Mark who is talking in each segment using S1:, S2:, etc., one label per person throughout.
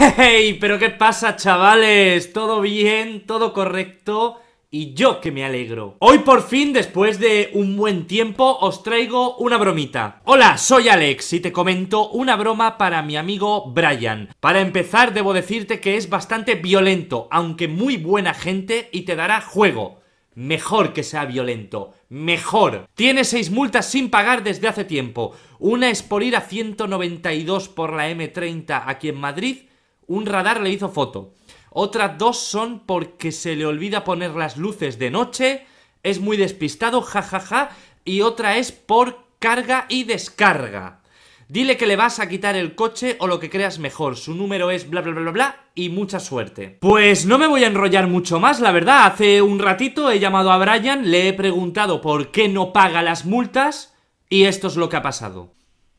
S1: ¡Hey! ¿Pero qué pasa, chavales? ¿Todo bien? ¿Todo correcto? Y yo que me alegro. Hoy por fin, después de un buen tiempo, os traigo una bromita. Hola, soy Alex y te comento una broma para mi amigo Brian. Para empezar, debo decirte que es bastante violento, aunque muy buena gente y te dará juego. Mejor que sea violento, mejor. Tiene 6 multas sin pagar desde hace tiempo. Una es por ir a 192 por la M30 aquí en Madrid. Un radar le hizo foto. Otras 2 son porque se le olvida poner las luces de noche. Es muy despistado, jajaja. Y otra es por carga y descarga. Dile que le vas a quitar el coche o lo que creas mejor. Su número es bla bla bla bla bla y mucha suerte. Pues no me voy a enrollar mucho más, la verdad. Hace un ratito he llamado a Brian, le he preguntado por qué no paga las multas y esto es lo que ha pasado.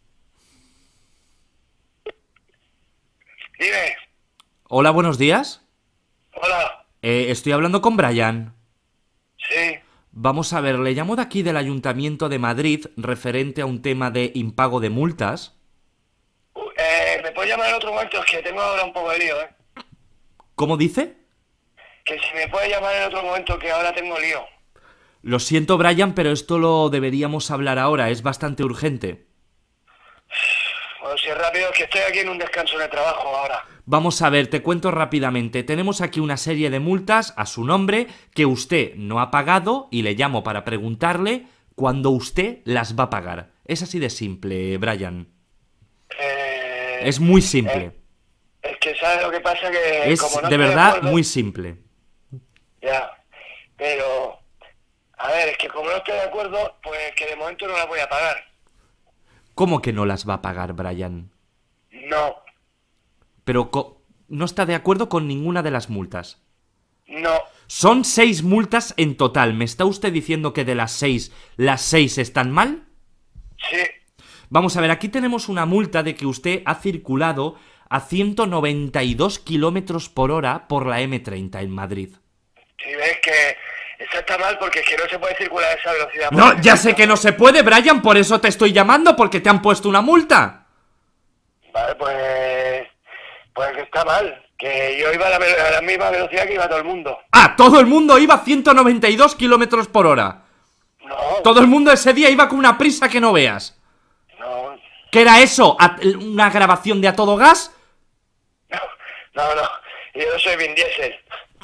S2: Dime.
S1: Hola, buenos días.
S2: Hola.
S1: Estoy hablando con Brian.
S2: Sí.
S1: Vamos a ver, le llamo de aquí del Ayuntamiento de Madrid referente a un tema de impago de multas.
S2: ¿Me puedes llamar en otro momento? Es que tengo ahora un poco de lío,
S1: ¿Cómo dice?
S2: Que si me puedes llamar en otro momento, que ahora tengo lío.
S1: Lo siento, Brian, pero esto lo deberíamos hablar ahora, es bastante urgente.
S2: Bueno, si es rápido, es que estoy aquí en un descanso en el trabajo ahora.
S1: Vamos a ver, te cuento rápidamente. Tenemos aquí una serie de multas a su nombre que usted no ha pagado y le llamo para preguntarle cuándo usted las va a pagar. Es así de simple, Brian. Es muy simple.
S2: Es que sabes lo que pasa, que
S1: Es
S2: como no
S1: de
S2: estoy
S1: verdad
S2: acuerdo,
S1: muy simple.
S2: Ya, pero... A ver, es que como no estoy de acuerdo, pues que de momento no las voy a pagar.
S1: ¿Cómo que no las va a pagar, Brian?
S2: No,
S1: Pero no está de acuerdo con ninguna de las multas.
S2: no.
S1: Son 6 multas en total. ¿Me está usted diciendo que de las 6 están mal?
S2: Sí.
S1: Vamos a ver, aquí tenemos una multa de que usted ha circulado a 192 kilómetros por hora por la M30 en Madrid.
S2: Si ves que eso está mal, porque es que no se puede circular a esa velocidad.
S1: No, ya sé que no se puede, Brian, por eso te estoy llamando, porque te han puesto una multa.
S2: Vale, pues que está mal. Que yo iba a la misma velocidad que iba todo el mundo.
S1: Ah, todo el mundo iba a 192 kilómetros por hora.
S2: No,
S1: Todo el mundo ese día iba con una prisa que no veas.
S2: no,
S1: ¿Qué era eso? ¿Una grabación de A Todo Gas?
S2: no. Yo no soy Vin Diesel.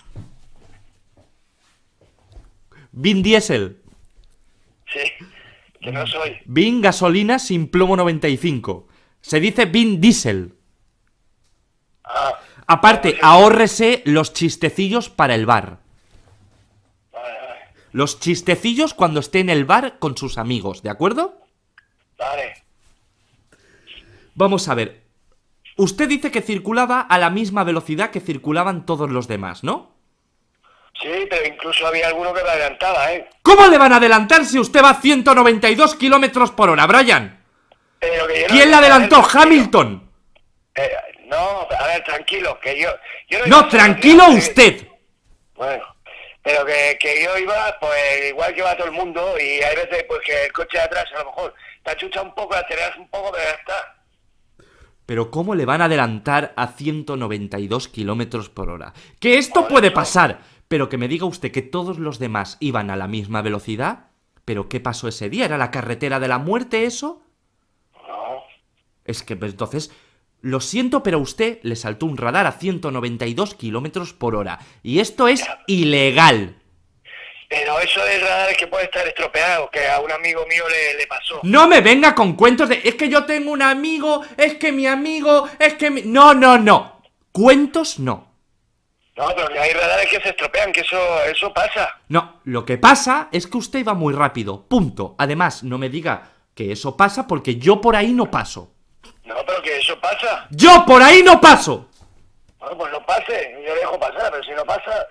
S1: Vin Diesel.
S2: Sí, que no soy.
S1: Vin Gasolina sin plomo 95. Se dice Vin Diesel.
S2: Ah,
S1: Aparte, ahórrese los chistecillos para el bar.
S2: vale.
S1: Los chistecillos cuando esté en el bar con sus amigos, ¿de acuerdo?
S2: Vale.
S1: Vamos a ver. Usted dice que circulaba a la misma velocidad que circulaban todos los demás, ¿no?
S2: Sí, pero incluso había alguno que me adelantaba, ¿eh?
S1: ¿Cómo le van a adelantar si usted va a 192 kilómetros por hora, Brian?
S2: Pero que yo no-
S1: ¿Quién le adelantó?
S2: A ver, tranquilo.
S1: Hamilton.
S2: No, a ver, tranquilo, que yo no...
S1: No,
S2: iba a
S1: tranquilo
S2: velocidad,
S1: usted.
S2: Bueno, pero que yo iba, pues igual que va todo el mundo, y hay veces pues que el coche de atrás a lo mejor te achucha un poco, aceleras un poco, pero ya está.
S1: Pero ¿cómo le van a adelantar a 192 kilómetros por hora? Que esto
S2: Joder,
S1: puede
S2: no.
S1: pasar, pero que me diga usted que todos los demás iban a la misma velocidad. ¿Pero qué pasó ese día? ¿Era la carretera de la muerte eso?
S2: No,
S1: Es que pues, entonces, lo siento, pero a usted le saltó un radar a 192 kilómetros por hora. Y esto es ilegal.
S2: pero eso del radar es que puede estar estropeado, que a un amigo mío le pasó.
S1: No me venga con cuentos de... Es que yo tengo un amigo, es que mi amigo, es que mi... No, no, no. Cuentos no.
S2: No, pero que hay radares que se estropean, que eso pasa.
S1: No, lo que pasa es que usted iba muy rápido, punto. Además, no me diga que eso pasa porque yo por ahí no paso.
S2: No, pero que eso pasa.
S1: ¡Yo por ahí no paso!
S2: Bueno, pues no pase, yo le dejo pasar, pero si no pasa...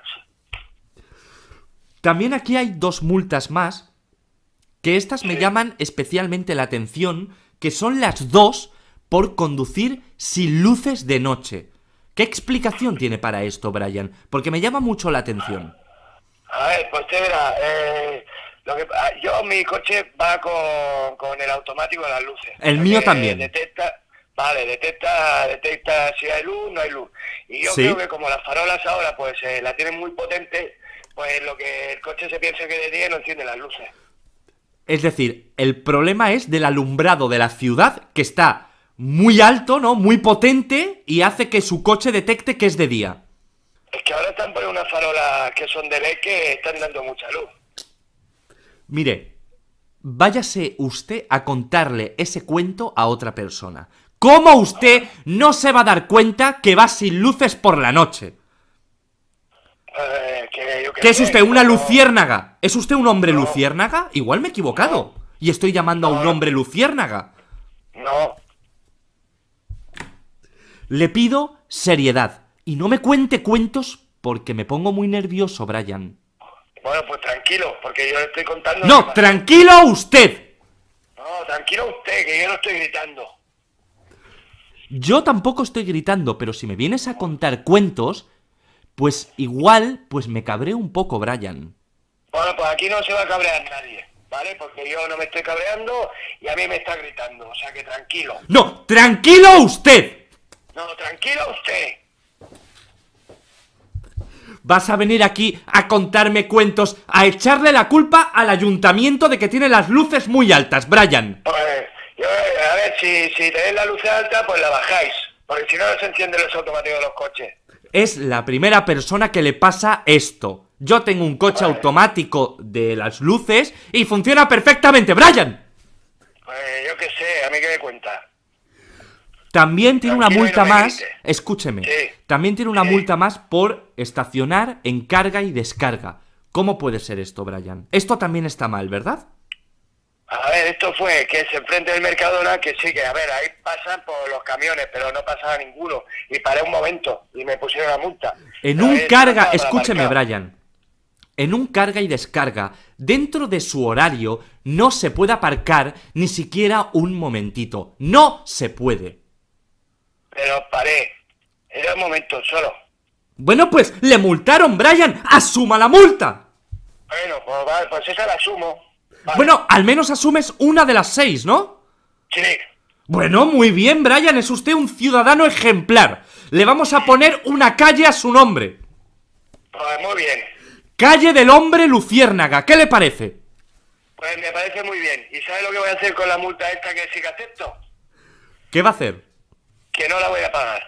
S1: También aquí hay 2 multas más, que estas me
S2: Sí.
S1: llaman especialmente la atención, que son las 2 por conducir sin luces de noche. ¿Qué explicación tiene para esto, Brian? Porque me llama mucho la atención.
S2: A ver, pues te verá, mi coche va con el automático de las luces.
S1: El
S2: O sea
S1: mío
S2: que
S1: también.
S2: Detecta, Vale, detecta si hay luz, no hay luz. Y yo
S1: Sí.
S2: creo que como las farolas ahora pues la tienen muy potente, pues lo que el coche se piensa que de día no enciende las luces.
S1: Es decir, el problema es del alumbrado de la ciudad, que está muy alto, ¿no? Muy potente, y hace que su coche detecte que es de día.
S2: Es que ahora están poniendo unas farolas que son de LED que están dando mucha luz.
S1: Mire, váyase usted a contarle ese cuento a otra persona. ¿Cómo usted no se va a dar cuenta que va sin luces por la noche?
S2: Que yo
S1: ¿Qué es
S2: sé,
S1: usted, una
S2: no-
S1: luciérnaga? ¿Es usted un hombre
S2: No.
S1: luciérnaga? Igual me he equivocado. Y estoy llamando a un
S2: No.
S1: hombre luciérnaga.
S2: No,
S1: Le pido seriedad. Y no me cuente cuentos porque me pongo muy nervioso, Brian.
S2: bueno, pues tranquilo, porque yo le estoy contando... lo que
S1: No,
S2: pasa.
S1: tranquilo usted.
S2: No, tranquilo usted, que yo no estoy gritando.
S1: Yo tampoco estoy gritando, pero si me vienes a contar cuentos, pues igual, pues me cabreo un poco, Brian.
S2: Bueno, pues aquí no se va a cabrear nadie, ¿vale? Porque yo no me estoy cabreando y a mí me está gritando, o sea que tranquilo.
S1: No, tranquilo usted.
S2: No, tranquilo usted.
S1: Vas a venir aquí a contarme cuentos, a echarle la culpa al ayuntamiento de que tiene las luces muy altas, Brian.
S2: Pues, a ver, si tenéis la luz alta, pues la bajáis. Porque si no, no se encienden los automáticos de los coches.
S1: Es la primera persona que le pasa esto. Yo tengo un coche
S2: Vale.
S1: automático de las luces y funciona perfectamente, Brian.
S2: Pues yo qué sé, a mí qué me cuenta.
S1: También tiene una
S2: Tranquilo y
S1: multa
S2: no me
S1: más,
S2: grites.
S1: escúcheme,
S2: Sí.
S1: también tiene una
S2: Sí.
S1: multa más por estacionar en carga y descarga. ¿Cómo puede ser esto, Brian? Esto también está mal, ¿verdad?
S2: A ver, esto fue que es enfrente del Mercadona, que sí, que a ver, ahí pasan por los camiones, pero no pasaba ninguno. Y paré un momento y me pusieron la multa.
S1: En
S2: Pero
S1: un
S2: ahí
S1: carga,
S2: estaba
S1: escúcheme,
S2: aparcado.
S1: Brian. En un carga y descarga, dentro de su horario, no se puede aparcar ni siquiera un momentito. No se puede.
S2: Pero paré. Era un momento solo.
S1: Bueno, pues le multaron, Brian. ¡Asuma la multa!
S2: Bueno, pues vale, pues esa la asumo. Vale.
S1: Bueno, al menos asumes una de las 6, ¿no?
S2: Sí,
S1: Bueno, muy bien, Brian. Es usted un ciudadano ejemplar. Le vamos a poner una calle a su nombre.
S2: pues muy bien.
S1: Calle del Hombre Luciérnaga. ¿Qué le parece?
S2: Pues me parece muy bien. ¿Y sabes lo que voy a hacer con la multa esta que sí que acepto?
S1: ¿Qué va a hacer?
S2: Que no la voy a pagar.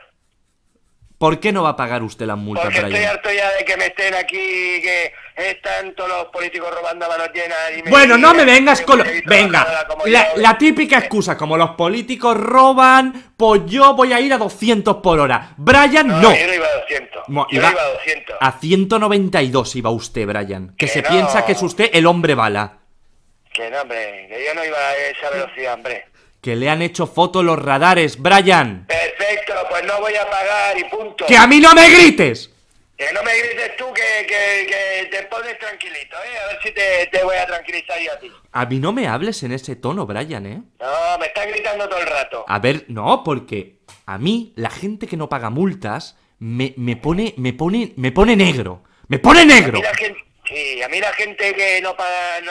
S1: ¿Por qué no va a pagar usted la multa,
S2: Porque estoy
S1: Brian?
S2: harto ya de que me estén aquí, que están todos los políticos robando a manos llenas. Y
S1: Bueno, no me
S2: y-
S1: vengas
S2: y-
S1: con...
S2: y-
S1: Venga,
S2: como
S1: la,
S2: yo.
S1: la típica excusa, como los políticos roban, pues yo voy a ir a 200 por hora. Brian, no.
S2: Yo no iba a 200.
S1: Mo-
S2: Yo
S1: iba
S2: iba a 200.
S1: A 192 iba usted, Brian. Que
S2: Que
S1: se
S2: no.
S1: piensa que es usted el hombre bala.
S2: Que no, hombre, que yo no iba a esa velocidad, hombre.
S1: Que le han hecho foto los radares, Brian.
S2: Perfecto, pues no voy a pagar y punto.
S1: ¡Que a mí no me grites!
S2: Que no me grites tú, que te pones tranquilito, ¿eh? A ver si te voy a tranquilizar yo a ti.
S1: A mí no me hables en ese tono, Brian, ¿eh?
S2: No, me estás gritando todo el rato.
S1: A ver, no, porque a mí la gente que no paga multas me pone negro. Me pone
S2: A
S1: negro.
S2: mí la gente, sí, a mí la gente que no paga,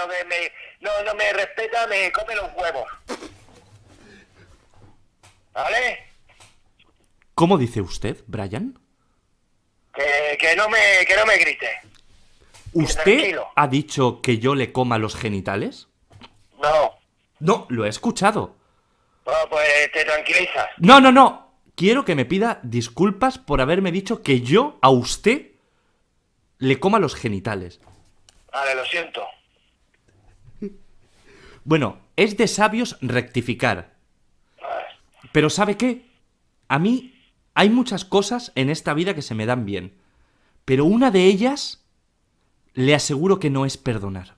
S2: no me respeta, me come los huevos. ¿Vale?
S1: ¿Cómo dice usted, Brian?
S2: Que no me grites.
S1: ¿Usted
S2: tranquilo.
S1: ha dicho que yo le coma los genitales?
S2: No.
S1: No, lo he escuchado.
S2: Bueno, pues te tranquilizas.
S1: No, no, no. Quiero que me pida disculpas por haberme dicho que yo a usted le coma los genitales.
S2: Vale, lo siento.
S1: Bueno, es de sabios rectificar.
S2: Vale.
S1: Pero ¿sabe qué? A mí hay muchas cosas en esta vida que se me dan bien. Pero una de ellas, le aseguro que no es perdonar.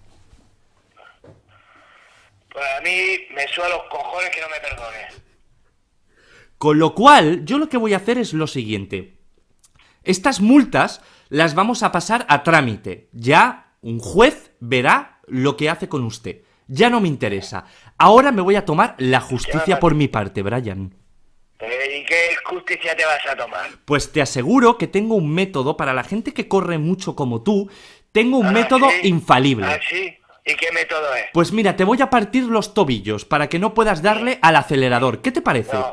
S2: Pues a mí me suda los cojones que no me perdones.
S1: Con lo cual, yo lo que voy a hacer es lo siguiente. Estas multas las vamos a pasar a trámite. Ya un juez verá lo que hace con usted. Ya no me interesa. Ahora me voy a tomar la justicia por mi parte, Brian.
S2: ¿Y qué justicia te vas a tomar?
S1: Pues te aseguro que tengo un método para la gente que corre mucho como tú. Tengo un método
S2: ¿sí?
S1: infalible.
S2: ¿Ah, sí? ¿Y qué método es?
S1: Pues mira, te voy a partir los tobillos para que no puedas darle al acelerador. ¿Qué te parece?
S2: No,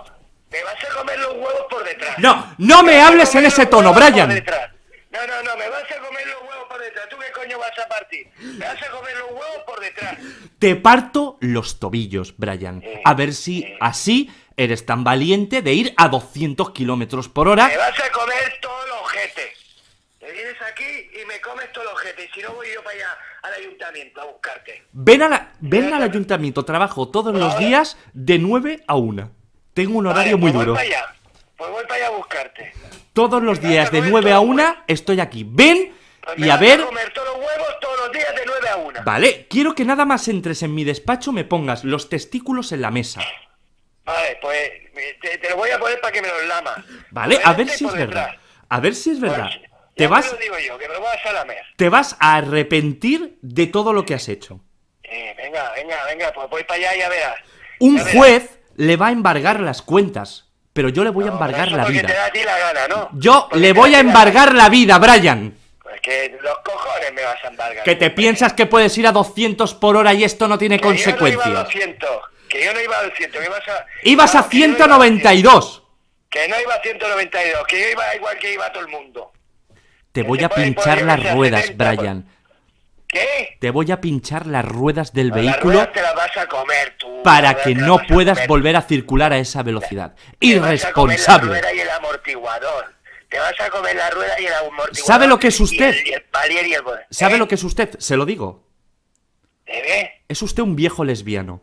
S2: Me vas a comer los huevos por detrás.
S1: No, no me hables en ese tono, Brian.
S2: No, me vas a comer los huevos por detrás. ¿Tú qué coño vas a partir? Me vas a comer los huevos por detrás.
S1: Te parto los tobillos, Brian. A ver si así eres tan valiente de ir a 200 kilómetros por hora.
S2: Me vas a comer todos los ojetes. Te vienes aquí y me comes todos los ojetes. Y si no voy yo para allá al ayuntamiento a buscarte.
S1: Ven al ayuntamiento, trabajo todos los días de 9 a 1. Tengo un horario muy duro.
S2: Pues voy para allá a buscarte.
S1: Todos los días de 9 a 1 estoy aquí. Ven y a ver...
S2: Vas a comer todos los huevos todos los días de 9 a 1.
S1: Vale, quiero que nada más entres en mi despacho me pongas los testículos en la mesa.
S2: Vale, pues te lo voy a poner para que me los lamas.
S1: Vale, a ver si es verdad. A ver si es verdad.
S2: Te vas... Te lo digo yo, que me lo vas a lamer.
S1: Te vas a arrepentir de todo lo que has hecho.
S2: Venga, pues voy para allá y ya verás.
S1: Un juez le va a embargar las cuentas, pero yo le voy a embargar la vida.
S2: Te da a ti la gana, ¿no?
S1: Yo le voy a embargar la vida, Brian.
S2: Pues que los cojones me vas a embargar.
S1: Que te piensas que puedes ir a 200 por hora y esto no tiene consecuencias.
S2: Que yo no iba a 200, que
S1: ibas a 192.
S2: Que no iba a 192, que yo iba igual que iba todo el mundo.
S1: Te voy a pinchar las ruedas,
S2: 70,
S1: Brian.
S2: ¿Qué?
S1: Te voy a pinchar las ruedas del vehículo.
S2: Las ruedas te las vas a comer tú.
S1: Para que no puedas volver a circular a esa velocidad. Irresponsable.
S2: Te vas a comer la rueda y el amortiguador. Te vas a comer la rueda y el amortiguador.
S1: ¿Sabe lo que es usted?
S2: Y el palier y el...
S1: ¿Sabe lo que es usted? Se lo digo.
S2: ¿Qué?
S1: Es usted un viejo lesbiano.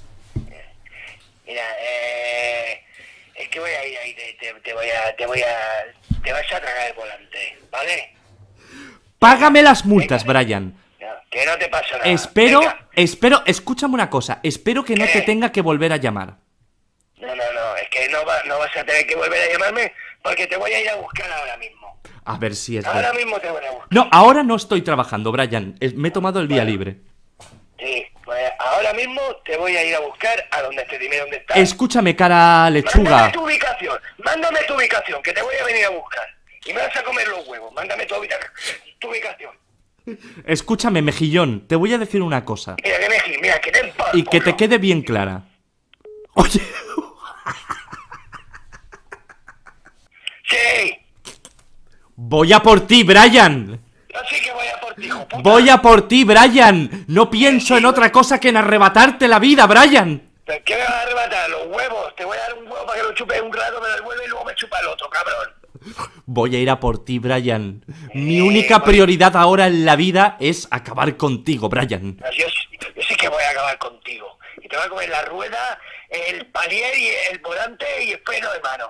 S2: Mira, es que voy a ir ahí, te vas a tragar el volante, ¿vale?
S1: Págame las multas, Brian.
S2: No, que no te pasa nada.
S1: Espero, escúchame una cosa, espero que no te tenga que volver a llamar.
S2: No, es que no vas a tener que volver a llamarme porque te voy a ir a buscar ahora mismo.
S1: A ver si es verdad.
S2: Ahora mismo te voy a buscar.
S1: No, ahora no estoy trabajando, Brian, me he tomado el día libre.
S2: Sí, pues ahora mismo te voy a ir a buscar a donde estés, dime dónde estás.
S1: Escúchame, cara lechuga.
S2: Mándame tu ubicación, que te voy a venir a buscar. Y me vas a comer los huevos, mándame tu ubicación.
S1: Escúchame, mejillón, te voy a decir una cosa.
S2: Mira, que mejillón, mira, que te
S1: y que te quede bien clara. Oye.
S2: Sí.
S1: Voy a por ti, Brian.
S2: Yo sí que voy a por ti, hijo puta.
S1: Voy a por ti, Brian. No pienso en otra cosa que en arrebatarte la vida, Brian.
S2: ¿Pero qué me vas a arrebatar? Los huevos. Te voy a dar un huevo para que lo chupes un rato, me lo devuelve y luego me chupa el otro, cabrón.
S1: Voy a ir a por ti, Brian. Mi única prioridad ahora en la vida es acabar contigo, Brian.
S2: Yo sí que voy a acabar contigo. Y te voy a comer la rueda, el palier y el volante y el freno de mano.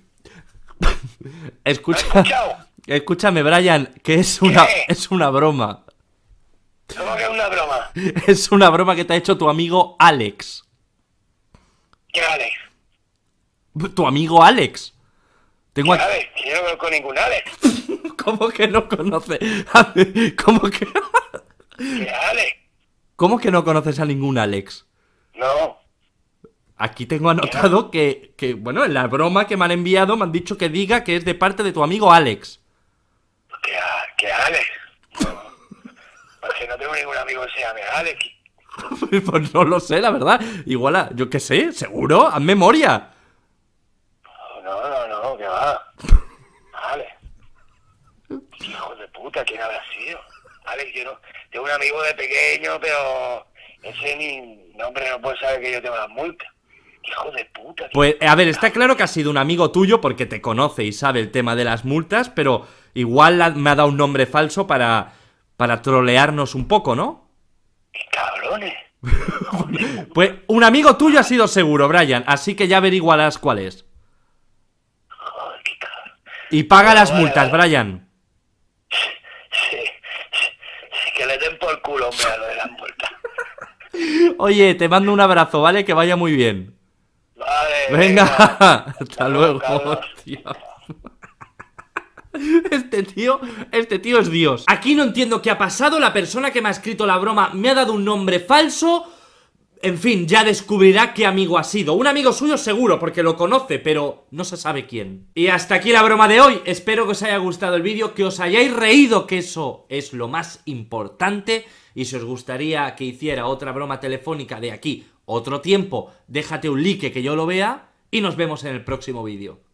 S1: Escúchame, Brian, que es una broma.
S2: ¿Cómo que es una broma?
S1: Es una broma que te ha hecho tu amigo Alex.
S2: ¿Qué Alex?
S1: Tu amigo Alex.
S2: Tengo aquí... Alex, yo no conozco ningún Alex.
S1: ¿Cómo que no conoces? ¿Cómo que
S2: ¿Qué Alex?
S1: ¿Cómo que no conoces a ningún Alex?
S2: No.
S1: Aquí tengo anotado que, bueno, en la broma que me han enviado me han dicho que diga que es de parte de tu amigo Alex.
S2: ¿Qué Alex? Porque no tengo ningún amigo que se llame Alex.
S1: Pues no lo sé, la verdad. Igual, yo qué sé, seguro, haz memoria.
S2: No, que va. Alex. Hijo de puta, ¿quién habrá sido? Alex, yo no... Tengo un amigo de pequeño, pero... Ese ni... No, hombre, no puede saber que yo tengo las multas. Hijo de puta.
S1: Pues, a ver, está claro que ha sido un amigo tuyo porque te conoce y sabe el tema de las multas, pero igual me ha dado un nombre falso para trolearnos un poco, ¿no?
S2: ¡Qué cabrones!
S1: Pues un amigo tuyo ha sido seguro, Brian, así que ya averiguarás cuál es.
S2: Joder, qué cabrón.
S1: Y paga las multas, Brian.
S2: Sí, que le den por culo, hombre, a lo de las multas.
S1: Oye, te mando un abrazo, ¿vale? Que vaya muy bien.
S2: Vale.
S1: Venga. Hasta luego, tío. Este tío es Dios. Aquí no entiendo qué ha pasado. La persona que me ha escrito la broma me ha dado un nombre falso. En fin, ya descubrirá qué amigo ha sido. Un amigo suyo seguro, porque lo conoce, pero no se sabe quién. Y hasta aquí la broma de hoy. Espero que os haya gustado el vídeo, que os hayáis reído, que eso es lo más importante. Y si os gustaría que hiciera otra broma telefónica de aquí otro tiempo, déjate un like que yo lo vea. y nos vemos en el próximo vídeo.